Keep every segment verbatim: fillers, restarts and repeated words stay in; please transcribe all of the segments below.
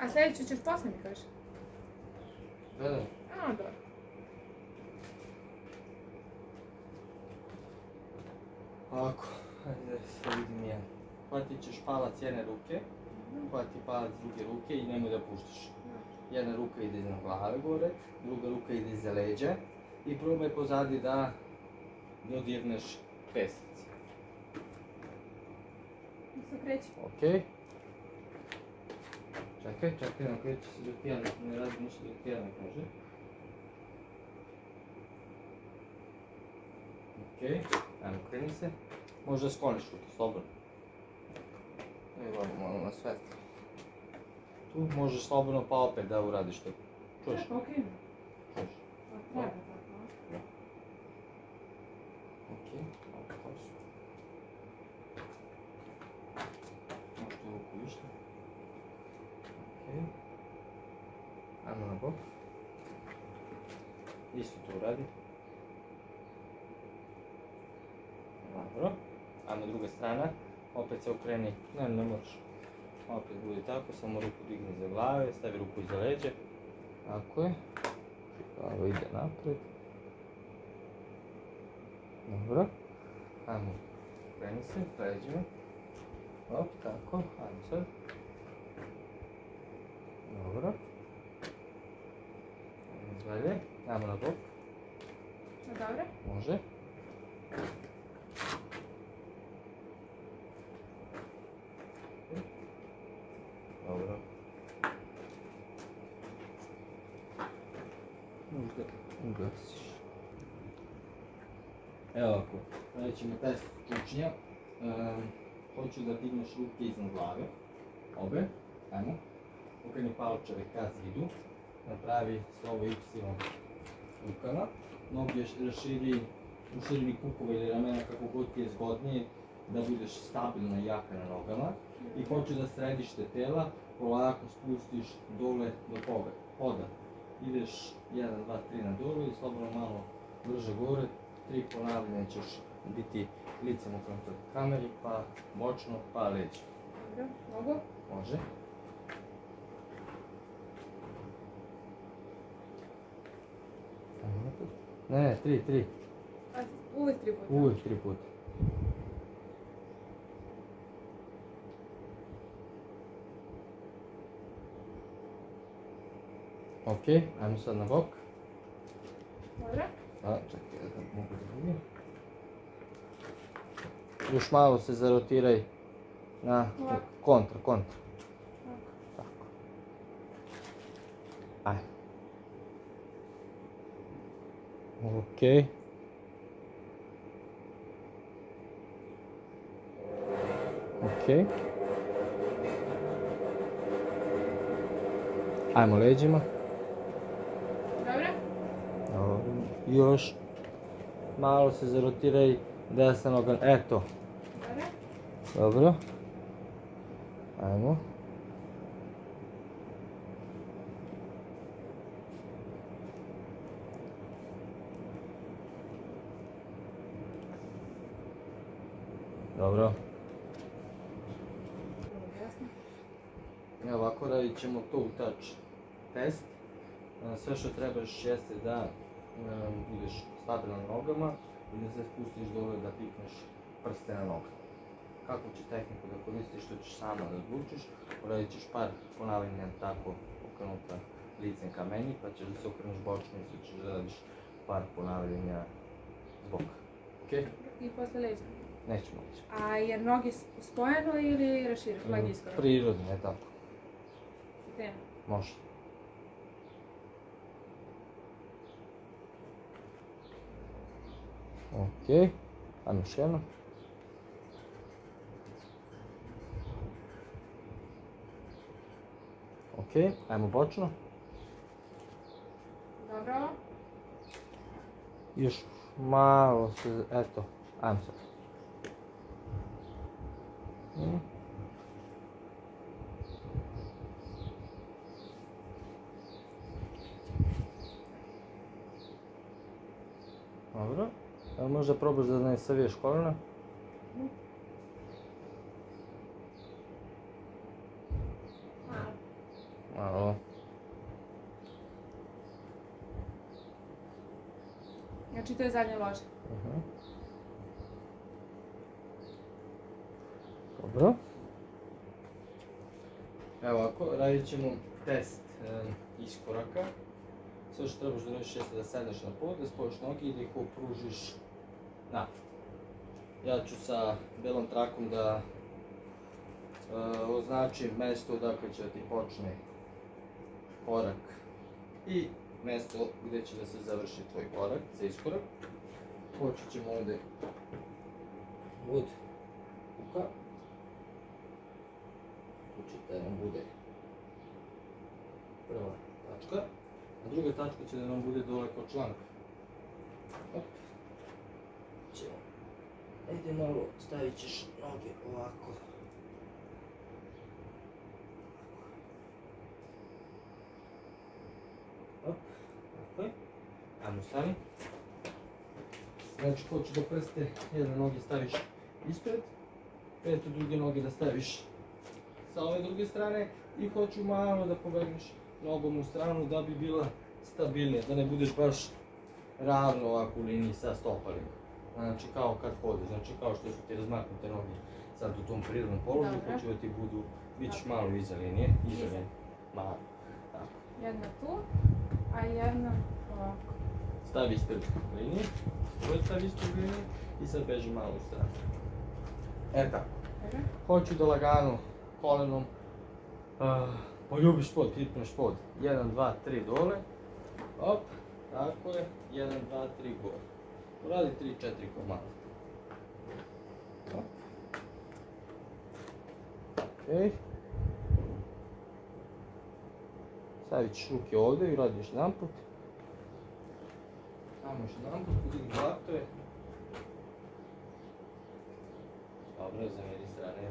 A sljedeću ćeš posle mi kažeš? Da, da. A, dobro. Ovako, ajde se vidim ja. Hvatit ćeš palac jedne ruke, hvati palac druge ruke i nemoj da puštiš. Jedna ruka ide iznad glave gore, druga ruka ide iza leđa i probaj pozadi da dodirneš pesnici. Se kreći. Okej. Čekaj, čekaj, ne kreći se dok ja ne radi ništa dok ja ne kaže. Okej, ajmo kreni se. Možda skloniš ruke, slobodno. Evo malo na svetlo. Tu možeš slobodno pa opet da uradiš to. Čuješ? Tako, okej. Čuješ? Treba tako. Da. Okej, malo kosu. Možda ruku više. Okej. Ajmo na bok. Isto to uradi. Dobro. Ajmo druga strana. Opet se okreni. Ne, ne moraš. Opet bude tako, samo ruku digni iza glave, stavi ruku iza leđa. Tako je. Glava ide napred. Dobro. Ajmo. Kreni se, pređemo. Op, tako. Ajmo sad. Dobro. Ajmo dalje. Ajmo na bok. Dobro. Može. Dobro. Možda ugasiš. Evo ovako, radit ćemo test čučnja. Hoću da digneš ruke iznad glave. Obe. Ajmo. Okreni palčeve ka zidu. Napravi slovo Y rukama. Noge raširi u širini kukova ili ramena kako god ti je zgodnije da budeš stabilna i jaka na nogama. I hoću da središte tela polako spustiš dole do poda. Ideš jedan, dva, tri na dole i slobodno malo brže gore. Tri ponavljanja ćeš biti licem okrenuto kameri, pa bočno, pa leđe. Dobro, mogu? Može. Ne, ne, tri, tri. Uvijek tri puta? Uvijek tri puta. Ok, ajmo sad na bok. Dobro. A, čekaj, da mogu da vidim. Još malo se zarotiraj na kontra, kontra. Tako. Ajde. Ok. Ok. Ajmo leđima. Dobro. Još malo se zarotiraj desna noga, eto. Dobro. Dobro. Ajmo. Dobro. Evo ovako radit ćemo toe touch test. Sve što trebaš jeste da budeš stabilan na nogama i da se spustiš dole da pikneš prste na nogama. Kako će tehniku da koristiš, što ćeš sama da odlučiš. Uradit ćeš par ponavljanja tako okrenuta licem ka meni, pa ćeš da se okreneš bočno i ćeš da radiš par ponavljanja s boka. Okej? I posle leđa? Nećemo leđa. A je noge spojeno ili rašireno? Leg iskoro? Prirodno, je tako. Tema. Može. Ok, ajmo još jedno. Ok, ajmo bočno. Dobro. Još malo se, eto, ajmo sad. Mm. Dobro. Evo možda probaš da ne saviješ kolena. Malo. Znači to je zadnja loža. Aha. Dobro. Evo ovako, radit ćemo test e, iskoraka. Sve što trebaš da radiš jeste da sedneš na pod, da spojiš noge i da ih opružiš napred. Ja ću sa belom trakom da e, označim mesto odakle će da ti počne korak i mesto gde će da se završi tvoj korak za iskorak. Počet ćemo ovde od kuka. Učite da nam bude prva tačka, a druga tačka će da nam bude dole kod članka. Op. Ćemo. Ajde malo, stavit ćeš noge ovako. Op, tako je. Ajmo stani. Znači hoću da prste jedne noge staviš ispred, petu druge noge da staviš sa ove druge strane i hoću malo da povegneš nogom u stranu da bi bila stabilnija, da ne budeš baš ravno ovako u liniji sa stopalima. Znači kao kad hodiš, znači kao što su ti razmaknute noge sad u tom prirodnom položaju, hoću da ti budu, bit ćeš malo iza linije, iza linije, malo, tako. Jedna tu, a jedna ovako. Stavi ispred linije, ovo stavi ispred linije i sad beži malo u stranu. E tako. Hoću da lagano kolenom uh, poljubiš pod, tipneš pod. jedan, dva, tri dole. Op, tako je. jedan, dva, tri gore. Uradi tri, četiri komada. Op. Okej. Stavit ćeš ruke ovde i uradi još jedan put. Samo još jedan put, podigni latove. Dobro, zameri strane.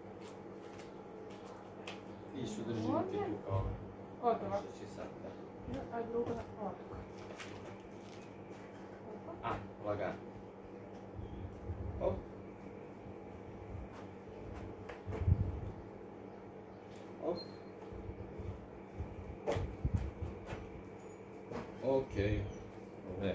I su drži ruke tu kao Ovdje ovako. što si sad, da. A druga ovako. A, lagano. Op. Op. Okej. Dobro.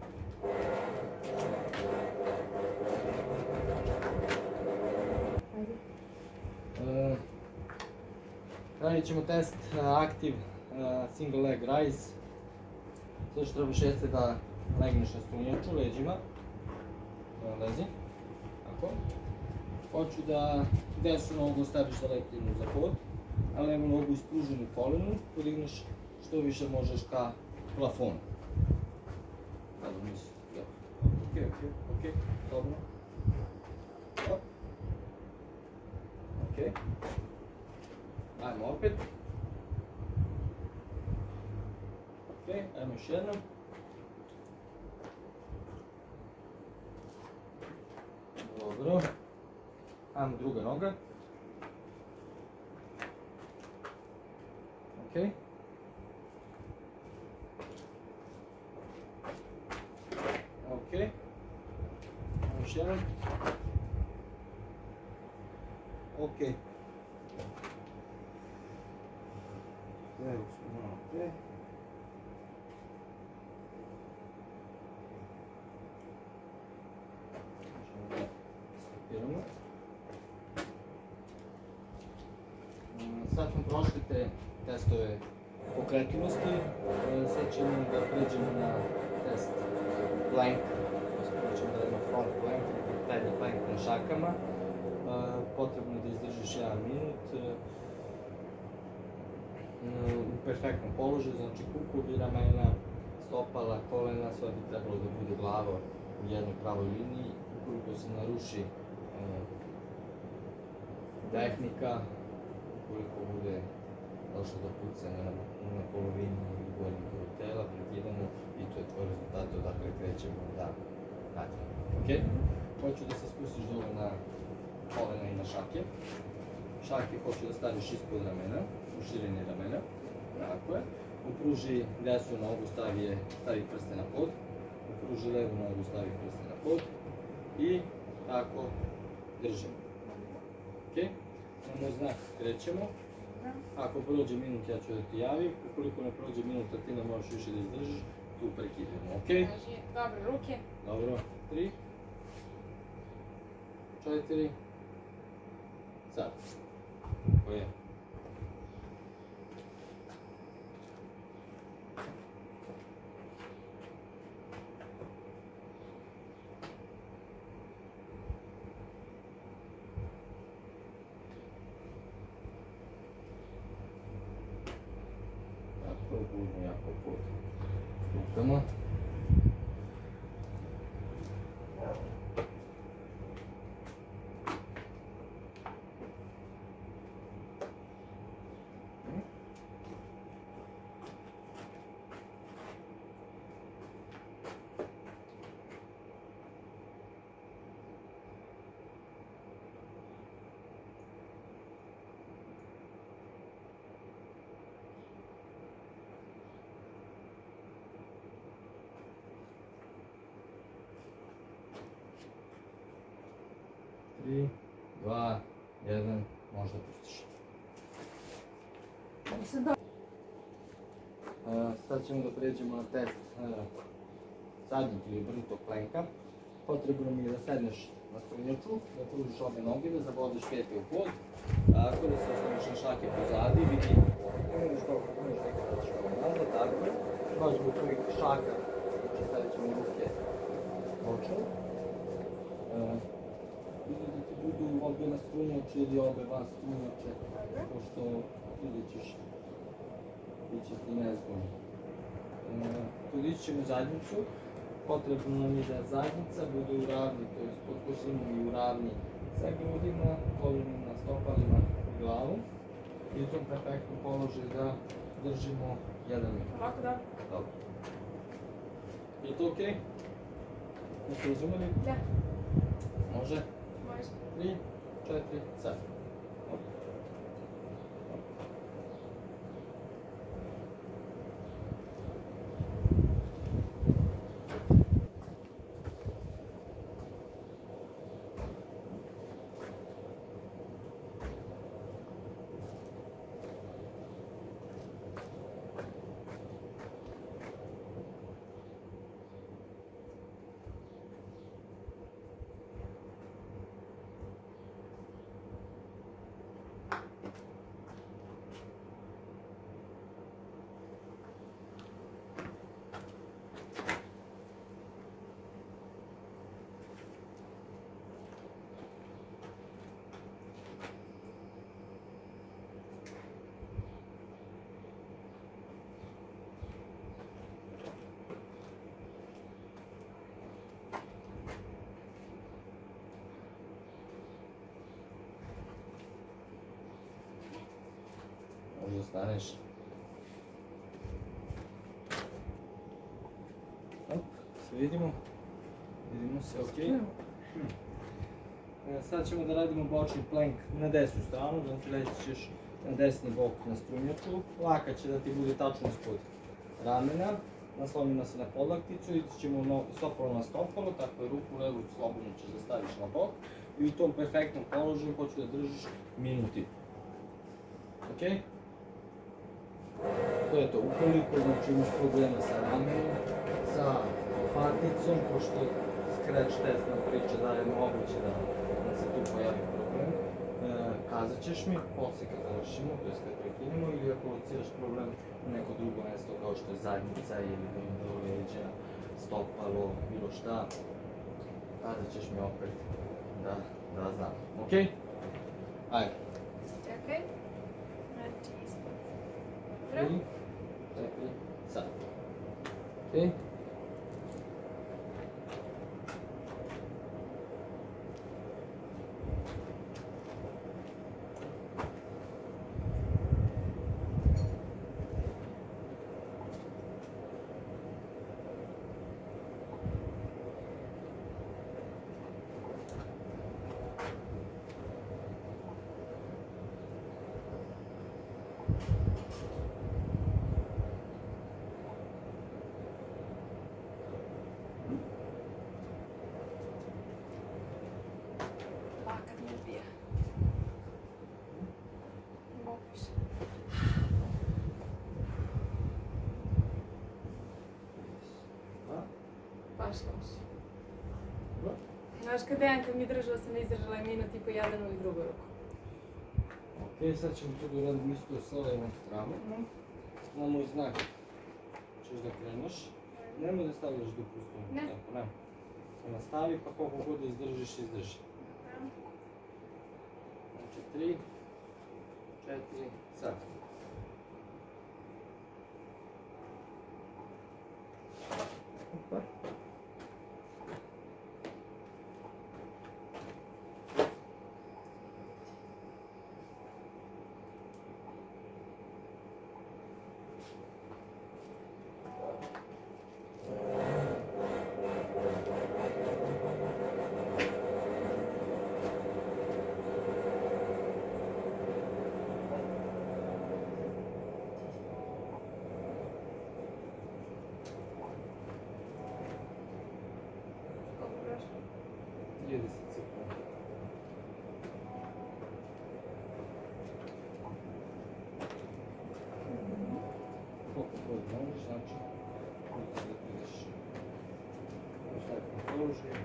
Uh, radit ćemo test uh, Active uh, Single Leg Rise. Sve što trebaš jeste da legneš na strunjaču leđima. Uh, lezi. Tako. Hoću da desnu nogu staviš za letinu za pod, a levu nogu ispruženu u kolenu, podigneš što više možeš ka plafonu. Dobro, mislim. Okej, okej, okej, dobro. Op. Okej. Ajmo opet. Okej, ajmo još jednom. Dobro. Ajmo druga noga. Okej. Okej. Ajmo još jednom. Okej. Evo smo malo pre. Možemo da stopiramo. Sad smo prošli te testove pokretljivosti. Sad ćemo da pređemo na test plank. Sad ćemo da radimo front plank, taj plank na šakama. Potrebno je da izdržiš jedan minut u perfektnom položaju, znači kukovi, ramena, stopala, kolena, sve bi trebalo da bude glava u jednoj pravoj liniji. Ukoliko se naruši tehnika, ukoliko bude došlo do pucanja na polovini ili gornjeg dela tela, prekidamo i to je tvoj rezultat odakle krećemo da radimo. Ok? Hoću da se spustiš dole na kolena i na šake. Šake hoću da staviš ispod ramena, u širini ramena. Tako je. Upruži desnu nogu, stavi, je, stavi prste na pod. Upruži levu nogu, stavi prste na pod. I tako držimo. Ok? Imamo znak, krećemo. Ako prođe minut, ja ću da ti javim. Ukoliko ne prođe minut, a ti ne možeš više da izdržiš, tu prekidamo, ok? Kaži, dobro, ruke. Dobro, tri, četiri, sad. Ko je? Tako, budemo jako pod rukama. tri, dva, jedan, možda pustiš. Nisam dobro. Sad ćemo da pređemo na test zadnjeg ili obrnutog plenka. Potrebno mi je da sedneš na strunjaču, da pružiš obe noge, da zavodiš pete u pod, tako da se ostaviš na šake pozadi, vidi, imaš toliko, imaš nekako da ćeš ovo nazad, tako, dođemo od tvojih šaka, znači stavit ćemo ruke počnu. Vidi da ti budu obe na strunjače ili obe van strunjače, pošto vidjet ćeš, bit će ti nezgodno. Podići ćemo zadnjicu, potrebno nam je da zadnjica bude u ravni, to je pod košinom i u ravni sa grudima, koljenima, stopalima i glavom. I u tom perfektnom položaju da držimo jedan minut. Ovako da? Dobro. Je to okej? Jeste razumeli? Da. Može? Može. tri, četiri, sad. Možda staneš. Op, se vidimo. Vidimo se, ok. Sad ćemo da radimo bočni plank na desnu stranu, znači leći ćeš na desni bok na strunjaču. Laka će da ti bude tačno ispod ramena. Naslonimo se na podlakticu, ići ćemo stopalo na stopalo, tako je ruku levu slobodno ćeš da staviš na bok. I u tom perfektnom položaju hoću da držiš minuti. Ok? To je to, ukoliko znači imaš problema sa ramenom, sa paticom, pošto scratch test nam priča da je moguće da se tu pojavi problem, kazat ćeš mi, posle kad završimo, to je kad prekinemo, ili ako lociraš problem u neko drugo mesto kao što je zadnjica ili do leđa, stopalo, bilo šta, kazat ćeš mi opet da, da znam, ok? Ajde. Čekaj. Znači, ispod. tri, četiri, sad. Ok? Lakat mi ubija. Moguće. Baš loše. Dobro. Znaš kad Dejan kad mi držala sam izdržala je minut i po jedan u drugu ruku. Ok, sad ćemo tu da uradimo isto sa levom stranom. Na moj znak ćeš da kreneš. Nemoj da stavljaš duplu stranu. Ne. Tako, ne. Samo stavi pa koliko god da izdržiš, izdrži. Znači tri, četiri, sad. Opa. Koliko prošlo? trideset sekundi. Koliko god možeš, znači koliko se da priješ. Ostatno položi.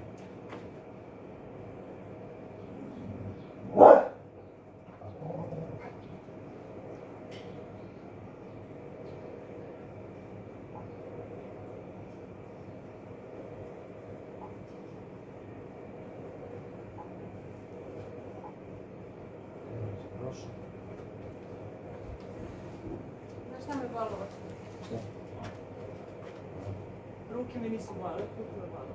Prošlo. Znaš šta me bolilo? Šta? Ruke mi nisu bolile, ruke me bolilo.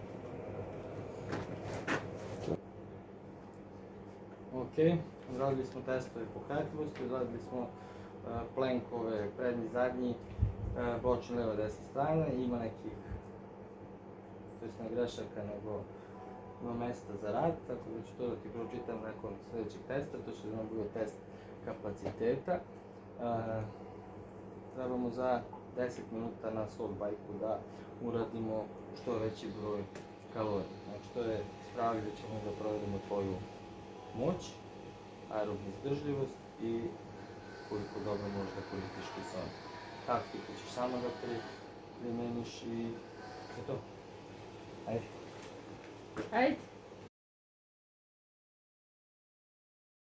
Ok, odradili smo testove pokretljivosti, odradili smo uh, plenkove prednji, zadnji, uh, bočna, leva, desna strana. Ima nekih, to jest ne grešaka, nego ima mesta za rad, tako da ću to da ti pročitam nakon sljedećeg testa, to će da nam bude test kapaciteta. Uh, trebamo za deset minuta na slow bike-u da uradimo što veći broj kalorija. Znači to je spravi da ćemo da provedemo tvoju moć, aerobnu izdržljivost i koliko dobro možeš da koristiš kiseonik. Taktiku ćeš samo da primeniš i to je to. Ajde. Ajde.